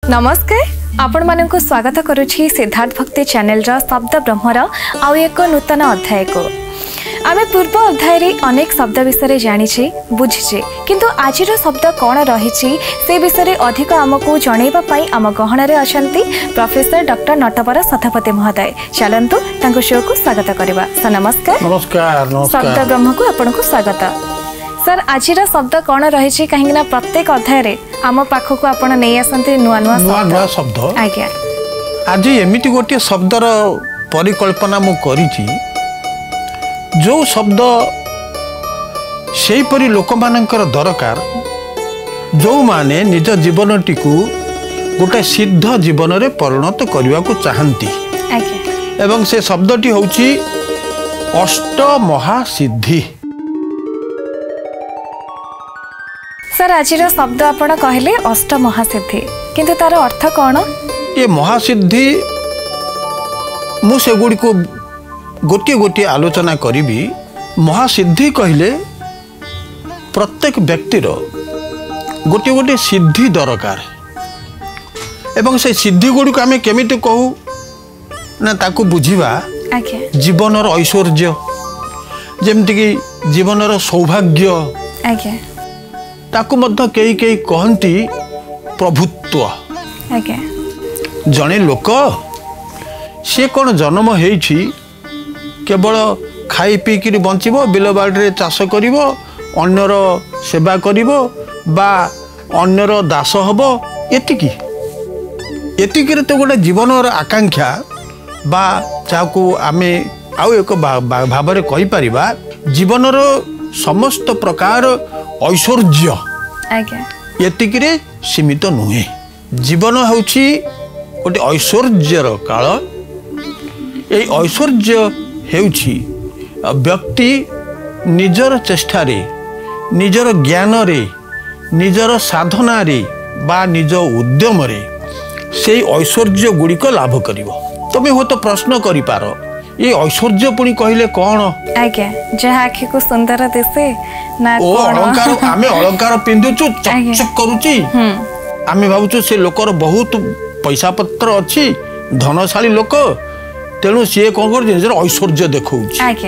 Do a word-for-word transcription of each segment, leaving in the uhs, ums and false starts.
नमस्कार आपण मानक स्वागत करुछि सिद्धार्थ भक्ति चैनल रा शब्द ब्रह्मर आउ एक नूतन अध्याय को आमे पूर्व अध्याय रे अनेक शब्द विषय जानिछे बुझिछे किंतु आजिर शब्द कौन रहिछि से विषय अधिक आमको जणैबा पई आम गहन रे अछंती प्रोफेसर डॉक्टर नटवर सथपति महोदय। चलंतु तांको शो को स्वागत करबा। सर नमस्कार। नमस्कार नमस्कार शब्द ब्रह्म को आपन को स्वागत। सर आजिर शब्द कौन रहिछि काहेकि ना प्रत्येक अध्याय रे आम पाखक आपण नै आसंती नुआ नुआ नुआ नुआ शब्द आज्ञा आज एमिति गोटे शब्दर परिकल्पना मु करिछि जो शब्द सेहीपरि लोक मानकर दरकार जो माने निज जीवनटी को गोटे सिद्ध जीवन रे परिणत करने को चाहती एवं से शब्दटी होछि अष्ट महासिद्धि। सर आजिर शब्द आपण कहले अष्ट महासिद्धि किंतु तार अर्थ कौन? ये महासिद्धि मु से गुडी को गोटे गोटे आलोचना करी। महासिद्धि कहले प्रत्येक व्यक्तिर गोटे गोटे सिद्धि दरकार एवं से सिद्धि गुडी को आमे केमिति कहू ना ताकू बुझिबा जीवनर ऐश्वर्य जेमति कि जीवनर सौभाग्य आज्ञा ताकू मध्य कई कई कहती प्रभुत्व आज्ञा जने लोक से कौन जन्म हेछि केवल खाई पी कि बंचब बिल बाड़ी चाष कर अन्यर सेवा कर बा अन्यर दास हम एतिकी एतिकी तो गोटे जीवन आकांक्षा बा जाको आमे आउ एक भाव में कहीपर जीवनर समस्त प्रकार ऐश्वर्य एतिकी सीमित नुहे। जीवन होछि गोटे ऐश्वर्यर काल। ये ऐश्वर्य हेउछि व्यक्ति निजर चेष्टा रे निजर ज्ञान रे निजर साधना रे बा निज उद्यम रे से ऐश्वर्य गुड़िक लाभ करिवो। तमे हो तो प्रश्न करि पारो ये ऐश्वर्य पुणी कहले कौन? आज्ञा जहा आखि को सुंदर दिसे ना ओ अलंकार आमे अलंकार पिंदुचु चकचक करूची आमे भाबुचु से लोकर बहुत पैसा पत्र अछि धनशाली लोक तेणु सी कौन कर ऐश्वर्य देखा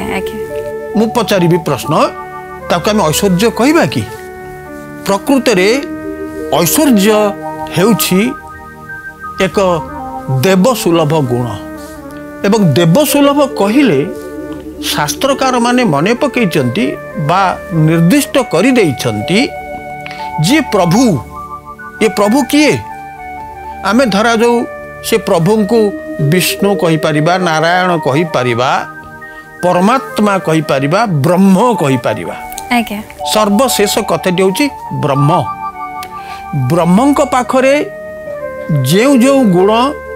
मु पचारि प्रश्न ताको आमे ऐश्वर्य कहबा कि प्रकृत रे ऐश्वर्य हेउछि एक देवसुलभ गुण एवं देवसुलभ कहिले शास्त्रकार माने मने पकईचंती बा निर्दिष्ट करि देइचंती जे प्रभु ये प्रभु किए आमे धरा जो से प्रभु को विष्णु कहि परिबा नारायण कहि परिबा परमात्मा कहि परिबा ब्रह्म कहि परिबा आज्ञा सर्वशेष कथाटी होछि ब्रह्म। ब्रह्मंक पाखरे जेउ जेउ गुण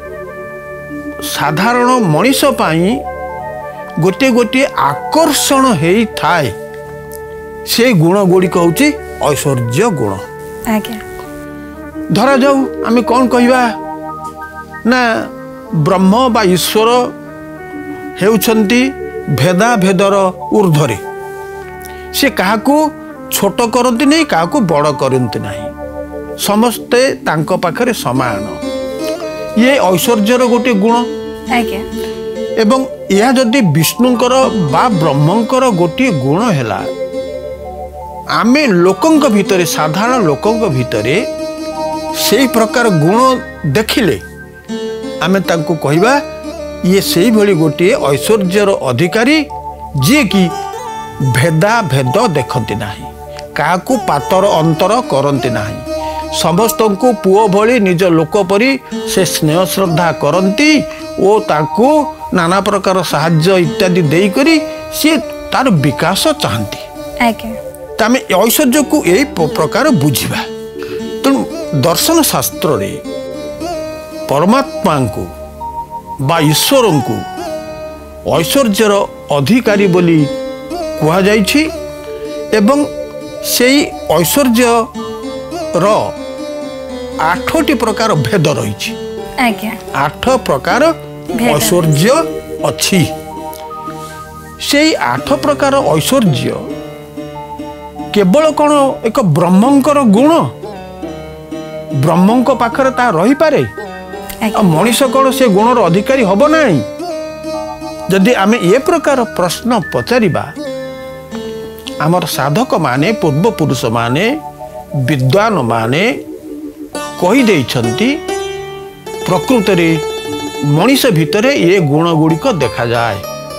साधारण मनीष पाई गोटे गोटे आकर्षण हेई थाए से गुण गुड़िक होछि ऐश्वर्य गुण। आज्ञा धरा जाऊ आमे कौन कहवा ना ब्रह्म बा ईश्वर हेउछंती भेदा भेदर ऊर्ध्वरे से काहाकू छोट करती नहीं काहाकू बड़ करती नहीं समस्ते तांको पाखरे समान ये ऐश्वर्यर गोटे गुण। आज्ञा एवं यह जदि विष्णुंकर बा ब्रह्मंकर गोटे गुण हैला आमे लोकंक भितरे साधारण लोकंक भितरे से प्रकार गुण देखिले आमे तांको कहबा ये से भली गोटे ऐश्वर्यर अधिकारी जे कि भेदा भेद देखती नाही काहाकू पातर अंतर करती नाही समस्त को पुओ भली निज लोक परी से स्नेह श्रद्धा करती ओ ताकू नाना प्रकार साहाय्य इत्यादि देई करी से तार विकास चाहती तमे ऐश्वर्य को यही प्रकार बुझिबा। तेणु दर्शन शास्त्र रे परमात्मा को बा ईश्वर को ऐश्वर्यर अधिकारी बोली कुहा जाइछि एवं सेई ऐश्वर्य रो आठटी प्रकार भेद रही। आठ प्रकार ऐश्वर्य अच्छी से आठ प्रकार ऐश्वर्य केवल कौन एक ब्रह्मंकर गुण ब्रह्म पाखरे ता रही पारे मनीष कौन से गुणर अधिकारी हम ना जदि आमे ये प्रकार प्रश्न पचारिबा आमर साधक माने पूर्व पुरुष माने विद्वान माने कही देइछंती प्रकृत रे मनीष भितर ये गुण गुड़िक देखा जाए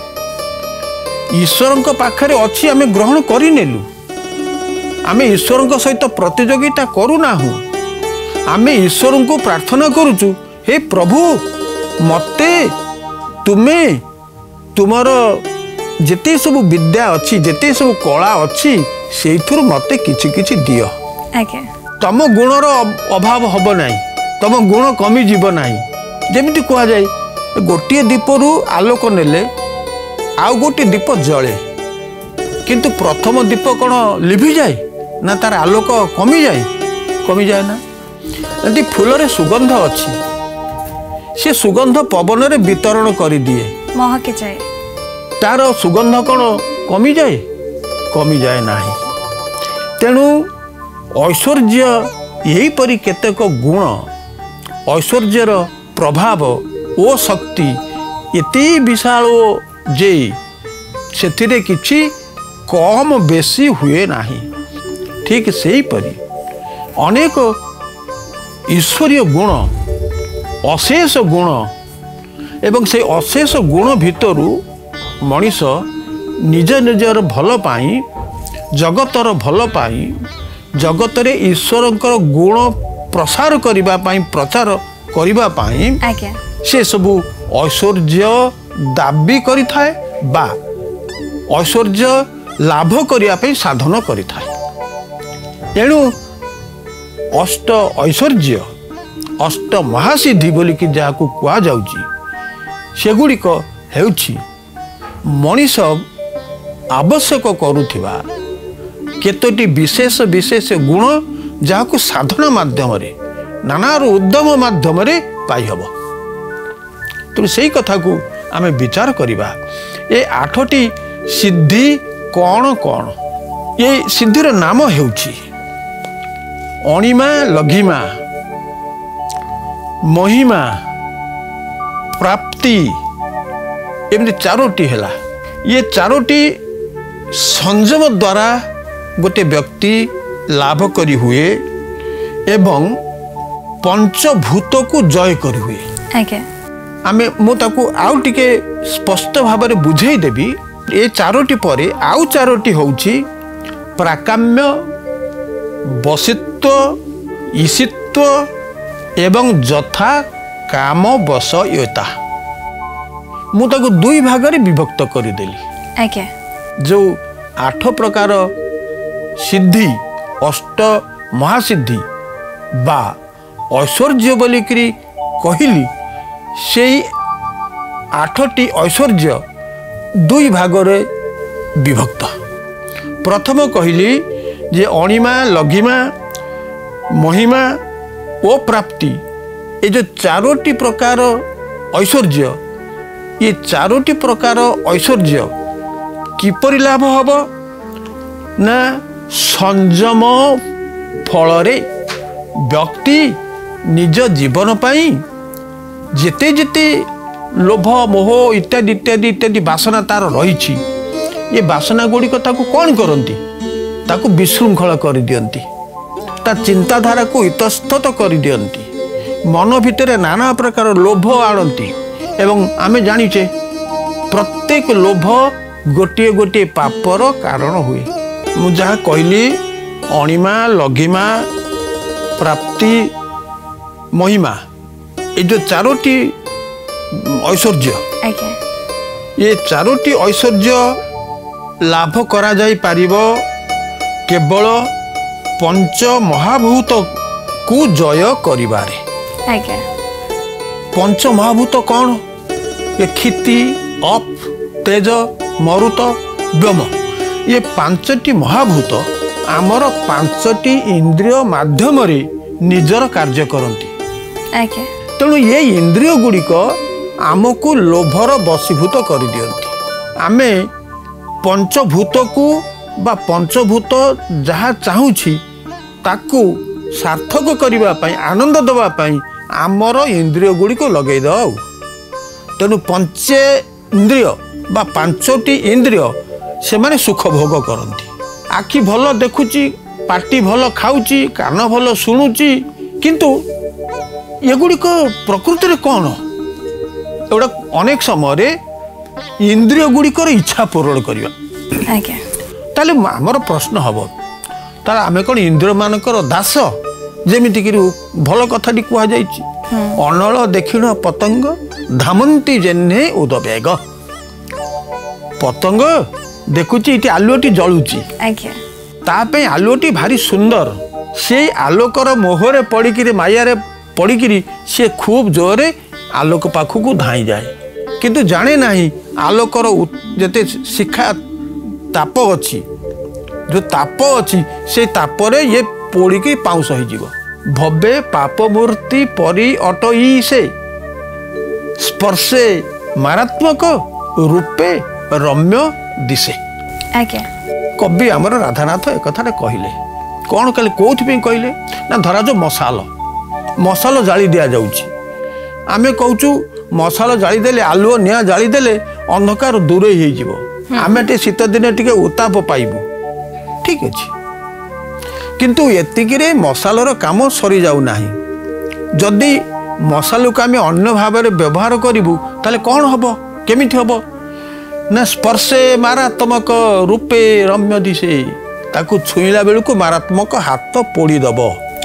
ईश्वर पाखरे अच्छी आमे ग्रहण करिनेलु आमे ईश्वर सहित प्रतियोगिता करूना आमे ईश्वर को प्रार्थना करुचु हे प्रभु मते तुमे तुमर जेते सब विद्या अच्छी जेते सब कला अच्छी से मते किछि किछि दियो तम गुणर अभाव हब नाही तम गुण कमी जीव नाही जेमिति कह जाए गोटे दीपरू आलोक नेले आउ गोटे दीप जले किंतु प्रथम दीप कौन लिभि जाए ना तार आलोक कमी जाए कमी जाए ना यदि फूल सुगंध अच्छी से सुगंध पवन रे वितरण कर दिए महके जाए तार सुगंध कौन कमी जाए कमी जाए ना तेणु ऐश्वर्य यही परी केतेक गुण ऐश्वर्यर प्रभाव ओ शक्ति एते विशाल जे सेथिरे किछि कम बेसी हुए नाही ठीक सेही परी अनेक ईश्वरीय गुण अशेष गुण एवं से अशेष गुण भितरु मनीष निज निजर भल पाई जगतर भल पाई जगतरे ईश्वरंकर गुण प्रसार करिबा पाई प्रचार करिबा पाई से सबु ऐश्वर्य दाबी करि थाए बा ऐश्वर्य लाभ करिया पे साधन करि थाए एणु अष्ट ऐश्वर्य अष्ट महासिद्धि बोली कि जाकु कुआ जाउची सेगुड़िक हेउची मनीष आवश्यक करुथिबा केतोटी विशेष विशेष गुण जाकु साधना माध्यम रे नाना उद्यम माध्यम रे पाई हबो तो सही कथा को आमे विचार करिबा ए आठटी सिद्धि कौन कौन ये सिद्धिर नाम हेउची अणिमा लघिमा महिमा प्राप्ति एमती चारोटी हैला ये चारोटी संयम द्वारा गोटे व्यक्ति लाभ करी हुए एवं पंचभूत को जय करी हुए आके आमे मो ताकू आउ टिके स्पष्ट भाव में बुझेई देबी ए चारोटी परे आउ चारोटी होउची प्राकाम्य वसित्व ईशित्व एवं जथा काम वशयता मु ताकू दुई भाग रे विभक्त करि देली आके जो आठ प्रकार सिद्धि अष्ट महासिद्धि बा ऐश्वर्य बोलिकी कहली से आठटी ऐश्वर्य दुई भाग रे विभक्त प्रथम कहली जे अणिमा लघिमा महिमा ओ प्राप्ति ये जो चारोटी प्रकार ऐश्वर्य ये चारोटी प्रकार ऐश्वर्य किपरि लाभ हब ना संयम फल व्यक्ति निज जीवन पाई जेते जेते लोभ मोह इत्यादि इत्यादि इत्यादि बासना तार रही ये बासना गुड़िक ताकू कौन करती ताकू विशृंखल कर दियंती ता चिंताधारा को इतस्तत कर दियंती मन भितर नाना प्रकार लोभ आणती एवं आमे जानिचे प्रत्येक लोभ गोटे गोटे पापर कारण हुए मु जहाँ कहली अणिमा लघिमा प्राप्ति महिमा ये जो चारोटी ऐश्वर्य ये चारोटी ऐश्वर्य लाभ करा जाई पारिबो केवल पंच महाभूत को जय करिबारे पंच महाभूत कौन ये क्षिति अप तेज मरुत व्योम ये पांचटी महाभूत आमर पांचटी इंद्रिय माध्यम रे निजर कार्य करती तेणु ये इंद्रिय गुड़िक आमको लोभर बशीभूत कर दियंती आमे पंचभूत को बा पंचभूत जहाँ चाहूछि ताकू सार्थक करने आनंद देवाई आमर इंद्रिय गुड़ी को लगे दौ। तेणु पंचे इंद्रिय बा पांचटी इंद्रिय से माने सुख भोग करती। आखि भल देखुची, पाटी भल खाऊची, कान भल शुणुची, किंतु एगुड़िक प्रकृति में कौन एगुड़ा अनेक समय इंद्रिय गुड़िकर इच्छा पूरण करवा। ताले आमर प्रश्न हम तार आम कौन इंद्रिय मानकर दास जमीक भल कथाटी कहुई अनल देखिण पतंग धामंती जेन्हे उदवेग। पतंग देखुची इटी आलुटी जलुची तापे आलुटी भारी सुंदर से आलोकर मोहरे पड़िकी मायारे पड़िकी सी खूब जोरे आलोक पाखक धाई जाए किंतु जाने नहीं आलोकर जते शिखा ताप अच्छी जो ताप अच्छी से तापरे ये पोड़िकी पाउंस हो भव्य पाप मूर्ति परी अटई से स्पर्शे मारात्मक रूपे रम्य दिशे। कवि आमर राधानाथ एक कथा कहले कौन कहले कौन कहले ना धरा जो मसाल मसाल जाली दिया जाउची आमे कहूचु मसाल जाली देले आलुओ निया जाली देले अंधकार दूरे ही जीवो आमे टे शीत दिन टिके उताप पाइबु ठीक अछि किंतु एतिकिरे मसालर काम सरी जाउ नाही। जदि मसालु को आमे अन्य भाव में व्यवहार करिबु ताले कौन हबो केमिति हबो ना स्पर्शे मारात्मक रूपे रम्य दिशे ताकू छुईला बेलू मारात्मक हाथ पोड़ी दब।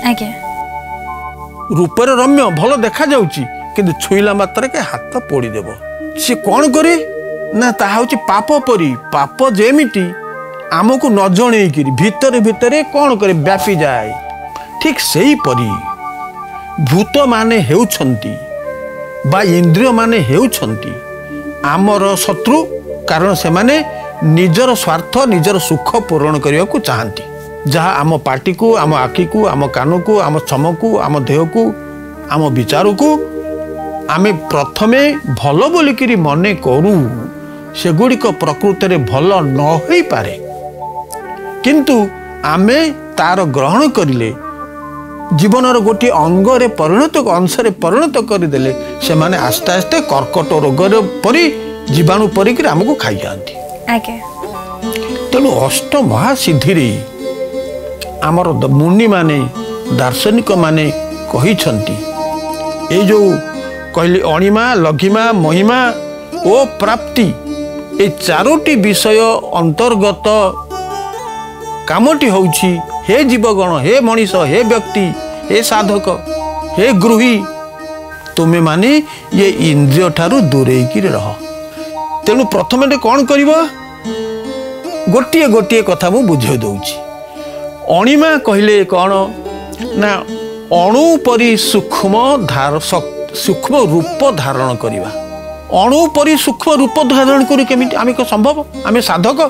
रूपर रम्य भल देखा जाउची किंतु छुईला मात्र के हाथ पोड़ी देव। सी कौन करे ना ता हूँ पाप परी पाप जेमिटी आमको न जणेकि भितर भितर कौन करे व्यापी जाए ठीक सही परी भूत माने हेउछंती बा इंद्रिय माने हेउछंती आमर शत्रु कारण से माने निजर स्वार्थ निजर सुख पूरण करने को चाहती जहाँ आम पार्टी को आम आखि को आम कान को आम श्रम को आम देह को आम विचार को आमे प्रथमे भल बोलिकी मने करू सेगुड़िक प्रकृति में भल न हो पारे किंतु आमे तार ग्रहण करिले जीवनर गोटे अंगरे परिणत अंश परिणत करदेले से माने आस्ते आस्ते कर्कट रोग परी जीवाणु परिक आमको खाई जाती। तेणु अष्ट महासिद्धि आमर मुनि माने दार्शनिक माने कहिछंती ए जो कहली अणिमा लघिमा महिमा ओ प्राप्ति ए चारोटी विषय अंतर्गत कामटी होउछि हे जीवगण हे मनीष हे व्यक्ति हे साधक हे गृही तुमे माने ये इंद्रिय ठारू दूरे की रह। तेणु प्रथम कौन कर गोटे गोटे कथा मु बुझे दउछि। अणिमा कहले कौन ना अणु परी सूक्ष्म धार सूक्ष्म रूप धारण करवा अणु परी सूक्ष्म रूप धारण करी केमिति आमे को संभव आमे साधक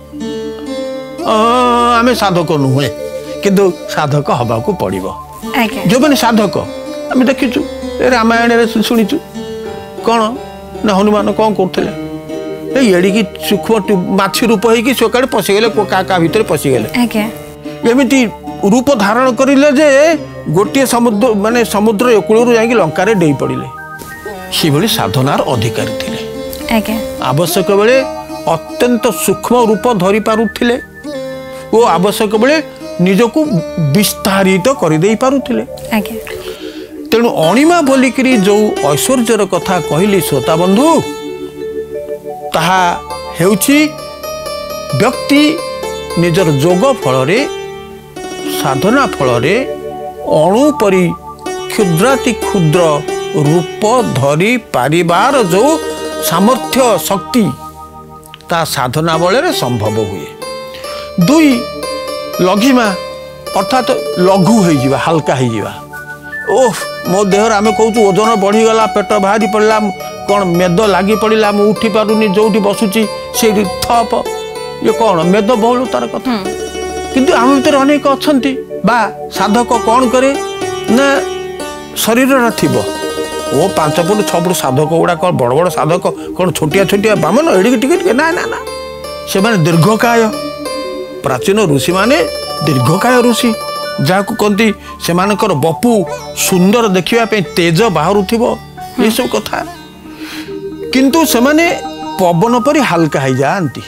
आमे साधक नुहे किंतु साधक हवा को पड़िबो जो माने साधक आमे देखिछु रामायण रे सुनिछु कौन ना हनुमान कौन करथिले एड़ी की सूक्ष्म माछी रूप होई सोकाड़ पशिगले का का भीतर पशिगले एमिति रूप धारण करिले जे गोटे समुद्र माने समुद्र कूल जाकि लंका डेई पड़िले सी भली साधनार अधिकारी थिले आवश्यक बेले अत्यंत सूक्ष्म रूप धरी पारुथिले ओ आवश्यक बेले निजको विस्तारित कर दे पारुथिले। तेणु अणिमा बोलिकी जो ऐश्वर्यर कथा कहली श्रोता बंधु ताहा हेउछि व्यक्ति निजर जोग फल साधना फल अणु परी क्षुद्राति क्षुद्र रूप धरी पारिबार जो सामर्थ्य शक्ति ता साधना बल संभव हुए। दुई लघिमा अर्थात लघु हो हल्का हो ओह मो देहर आम कहूँ ओजन बढ़ीगला पेट बाहरी पड़ा कौन मेद लगी पड़ा मुझे उठी पारुनी जो बसुची से थप ये कौन मेद बहुल तार कथा किंतु आम भीतर अनेक अच्छा बा साधक कौन करे ना शरीर थी ओ पांच फुट छ फुट साधक गुड़ा कौन बड़ बड़ साधक कौन छोटिया छोटिया बामन एडिक टिके ना ना ना से माने दीर्घकाय प्राचीन ऋषि माने दीर्घकाय ऋषि जहाँ को कहती से बपु सुंदर देखा तेज बाहर ये सब कथा किंतु से माने पवन परी हल्का हो जाती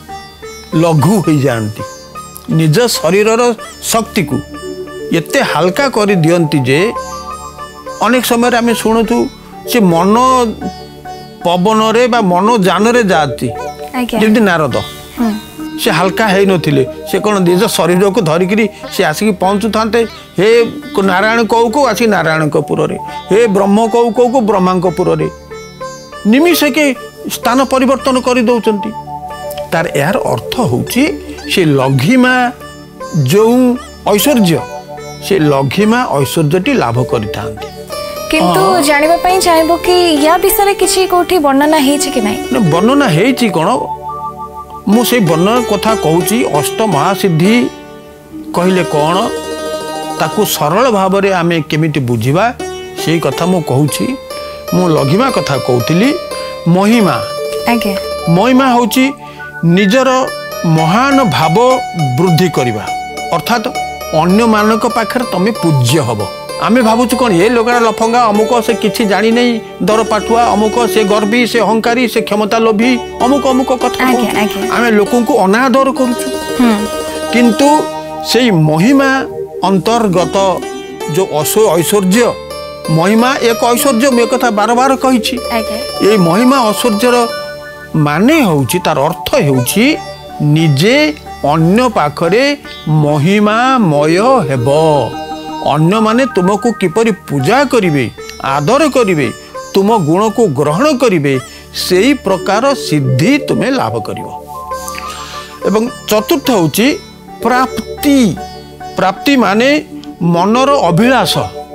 लघु हो जाती निज शरीर शक्ति को एते हल्का कर दियंती जे अनेक समय आम शुणुचु से मन पवन रे बा मन जान रे जाती जमी नारद से हल्का है नथिले से कौन निज शरीर को धरिकी से आसिक पहुँचु था हे नारायण कौ को आसिक नारायण पुर रे हे ब्रह्म कौ कौ को ब्रह्मांपुर रे निमिष के स्थान परिवर्तन कर दौरान तार यार अर्थ होची से लघिमा जो ऐश्वर्य से लघिमा ऐश्वर्यटी लाभ करिता किंतु जानिबा पई चाहबो कि या विषय किछि कोठी वर्णना हेछि कि नै वर्णना हेछि कोन मु से वर्णना कथा कहूची अष्ट महासिद्धि कहले कौन ताकू सरल भाव में आमे केमिति बुझिबा से कथा मु कहूची मु लघिमा कथा कहूतिली महिमा आगे महिमा होची निजर महान भाव वृद्धि करिबा अर्थात अन्य मानक पाखर तमे पूज्य हबो आमे भावुछु कौन ये लोगड़ा लफंगा अमुक से किछि जानी नहीं दर पाठुआ अमुक से गर्वी से अहंकारी से क्षमता लोभी अमुक अमुक कथा आमे लोकों को अनादर करूछु किंतु से महिमा अंतर्गत जो ऐश्वर्य महिमा एक ऐश्वर्य मैं कथा बार बार कही ये महिमा ऐश्वर्यर माने होउछि तार अर्थ होउछि निजे अन्य पाखरे महिमामय हेबो अन्य माने तुमको किपरि पूजा करिवे आदर करिवे तुम गुण को ग्रहण करिवे सेही प्रकार सिद्धि तुम्हें लाभ करिवो एवं चतुर्थ होची प्राप्ति प्राप्ति माने मनर अभिलाष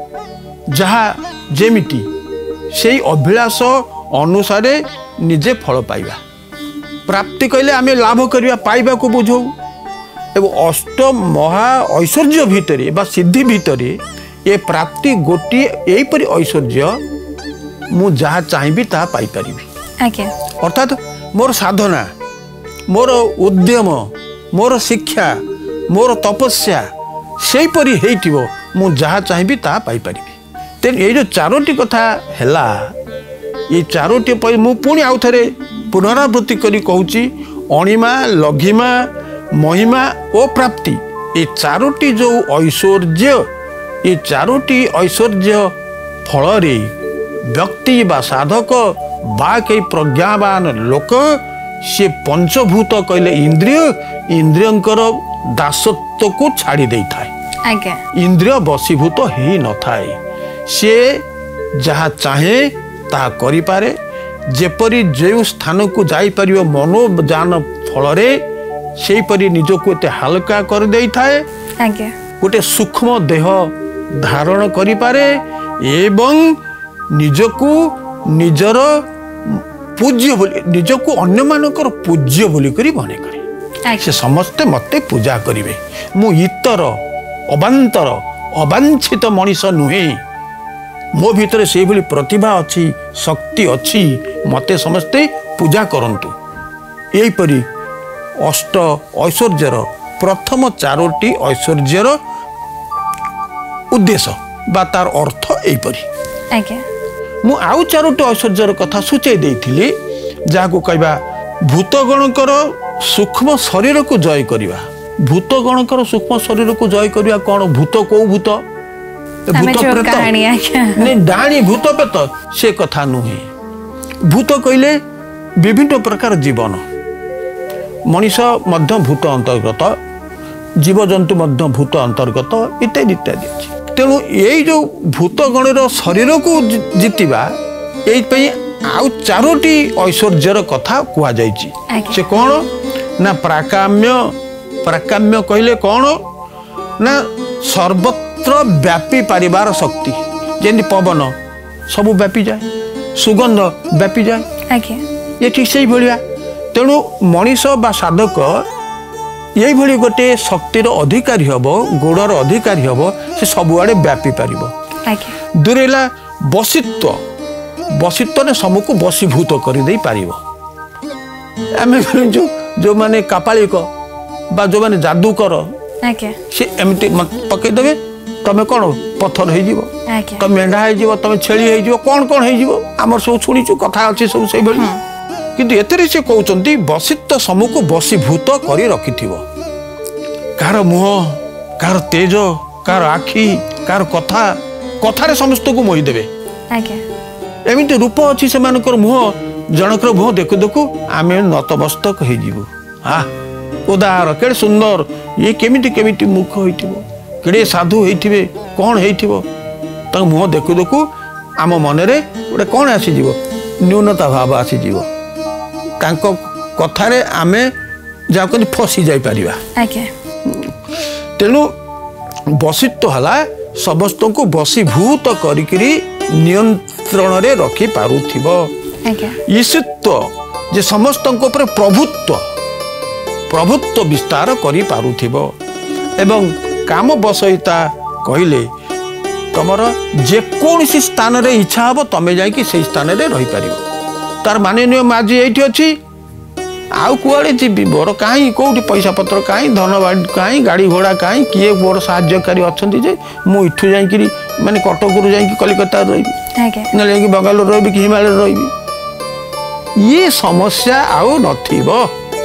जहा जेमिति सेही अभिलाष अनुसारे निजे फल पाइबा प्राप्ति कहले आमे लाभ करिवा पाइबा को बुझौ एवं अष्ट महा ऐश्वर्य भितरे बा सिद्धि भितरे ये प्राप्ति गोटे यहीपरि ऐश्वर्य मु जहाँ चाहिए ता पाई परिबी अर्थात मोर साधना मोर उद्यम मोर शिक्षा मोर तपस्या से परी हेइथिबो मु जहाँ चाहिए ता पाई परिबी तेन ये जो चारोटी कथा हैला ये चारोटी पर मु पुणी आउ थरे पुनरावृत्ति करी कहूची अणिमा लघिमा महिमा और प्राप्ति ये चारोटी जो ऐश्वर्य ये चारोटी ऐश्वर्य फल रे व्यक्ति बा साधक बा कई प्रज्ञावान लोक से पंचभूत कहले इंद्रिय इंद्रियंकर दासत्व को छाड़ी दे थाए इंद्रिय बसीभूत ही न थाए से जहाँ चाहे ता करि पारे जेपरी जो स्थान को जाई परियो मनोजान फल रे से परी निजको एते हल्का कर दे थाए गोटे सूक्ष्म देह धारण करि पारे एवं निजको निजर पूज्य बोली निजको अन्य मानकर पूज्य बोली करी बने करे से समस्ते मते पूजा करिवे मु इतर अबांतर अवांछित मनीष नुहे मो भितर से भली प्रतिभा अच्छी शक्ति अच्छी मते समस्ते पूजा करंतु यही परी अष्ट ऐश्वर्यर प्रथम चारोटी ऐश्वर्यर उद्देश्य बा तार अर्थ यहीपरी मु आउ चारोटी ऐश्वर्यर कथा सूचे देइथिली जाको कहबा भूतगणकर सूक्ष्म शरीर को जय करिवा भूतगणकर सूक्ष्म शरीर को जय करिवा कौन भूत को भूत भूत प्रेत नहीं डाणी भूत प्रेत से कथा नुहे भूत कहले विभिन्न प्रकार जीवन मनीष मध्य भूत अंतर्गत जीवजंतु मध्य भूत अंतर्गत इत्यादि इत्यादि अच्छी तेणु यही जो भूतगणर शरीर को जीतिबा यही आउ चारोटी ऐश्वर्यर कथा कुआ जाइछि से कौन ना प्राकाम्य प्राकाम्य कहले कौन ना सर्वत्र व्यापी पारिबार शक्ति जेंति पवन सब व्यापी जाए सुगंध व्यापी जाए ये ठीक से भलिया तेणु मनीष बा साधक यही भली गोटे शक्तिर अधिकारी हब गुणर अधिकारी हब से सबुआड़े व्यापी पार दूरेला बसित्व बसित्व ने सबको बसीभूत कर दे पारिबो आमे जो जो माने कापालिक बा जो माने जादूकर आज्ञा से एमती पकईदेवे तमें कौन पथर हो आज्ञा तुम मेढ़ा हो तुम छेली हो कौन कौन हो आम सब शुणीचु कथा अच्छी सब से किंतु एतरे से कहते बसित समूह को बसीभूत कर रखि कार मुह कार तेज कार आखि कार कथा कथार समस्त को मोहिदेवे एमती रूप अच्छी से मुह जनकर मुह देखु देखु आम नतमस्तक हो हाँ उदाहरण केड़े सुंदर ये केमिति केमिति मुख होइथिबो केड़े साधु होइथिबे कौन होइथिबो तक मुह देखु देखु आम मनरे गोटे कौन आसीजिवो न्यूनता भाव आसीजिवो तांको कथारे आमे जा कति फसी जाई परिबा आज्ञा तेनु बसित्व हला समस्त को बसीभूत करिकरी नियंत्रण रे रखि पारुथिबो आज्ञा ईश्वरत्व जे समस्त को ऊपर प्रभुत्व प्रभुत्व विस्तार करि पारुथिबो एवं काम बसयिता कहले तमर जे कोनसी स्थान रे इच्छा हबो तमे जाई कि सेई स्थान रे रहि परिबो तार माननीय माजी एठी अछि आउ कुआड़े जीबी मोर काई कोठी पैसा पत्र काई धन काई गाड़ी घोड़ा काई किए मोर सहायकारी अछंती जे मु इठु जाई कि माने कटक रु जाई कि कलिकता रहिबी आज्ञा न लेकि बंगालोर रहिबी कि हिमालय रहिबी ये समस्या आउ नथिबो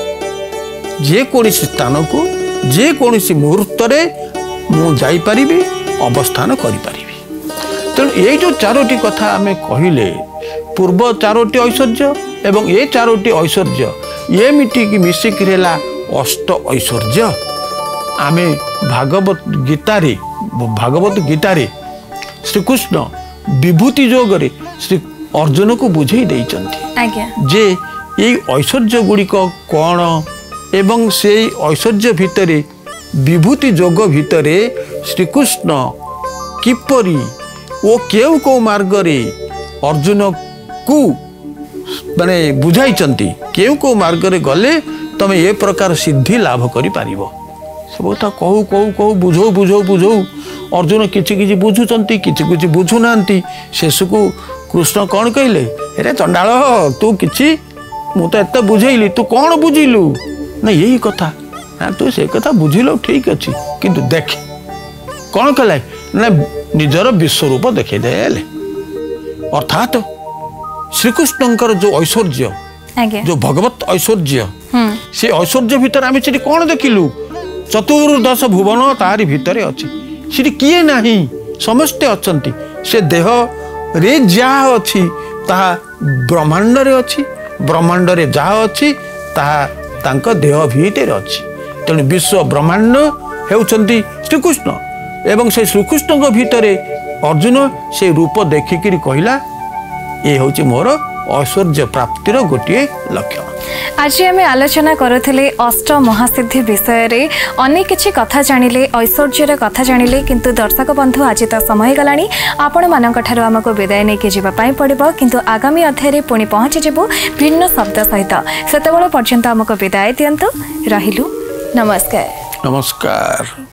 जे कोनसी स्थान को जे कोनसी मुहूर्त रे मु जाई परिबी अवस्थान करि परिबी तेणु ये जो चारोटी कथा आमे कहिले पूर्व चारोटी ऐश्वर्य एवं ये चारोटी ऐश्वर्य ये मिटिक मिसिक रेला अष्ट ऐश्वर्य आमे भागवत गीता रे भागवत गीता रे श्रीकृष्ण विभूति जोग रे श्री अर्जुन को बुझे देइचंती आज्ञा जे ये ऐश्वर्य गुड़िक कौन एवं से ऐश्वर्य भितरे विभूति जोग भितरे श्रीकृष्ण किपरि ओ केउ को मार्ग रे अर्जुन को माने बुझाइचंती केउ को मार्ग रे गले तमे ये प्रकार सिद्धि लाभ करि पारिबो सब तो कहू कहू कहू बुझो बुझो बुझो अर्जुन किछि किछि बुझुचंती किछि किछि बुझु नांती शेष को कृष्ण कौन कहले अरे चंडाल तू किछि मु तो एत बुझेइली तू कौन बुझिलु ना यही कथा हाँ तू से कथा बुझिल ठीक अच्छी किंतु देख कौन कला ना निजर विश्वरूप देखे देले अर्थात श्रीकृष्णकर जो ऐश्वर्य जो भगवत ऐश्वर्य से ऐश्वर्य भितर आम से कौन देखिलु चतुर्दश भुवन तारी भितर अच्छी से किए नाही समस्ते अच्छी से देह रे जहाँ अच्छी ताहा ब्रह्मांड रे अच्छी ब्रह्मांड रे जहाँ अच्छी ताहा तांका देह भितर अच्छी तेणु विश्व ब्रह्मांड हेउचंती श्रीकृष्ण एवं से श्रीकृष्ण भितरे अर्जुन से रूप देखिकी कहला ये हूँ मोर ऐश्वर्य प्राप्तिर गोटे लक्ष्य। आज आम आलोचना करुले अष्ट महासिद्धि विषय रे अनेक किछि कथा जानिले ऐश्वर्यर कथा जानिले किंतु दर्शक बंधु आज तो समय गलानी आपण मानक ठारो हमको विदाय नहीं के जीवा पाई पड़िबो किंतु आगामी अध्याय रे पुणी पहुंची जेबो भिन्न शब्द सहित सेतेबेले पर्यंत हमको विदाय दियंतु रहिलु नमस्कार नमस्कार।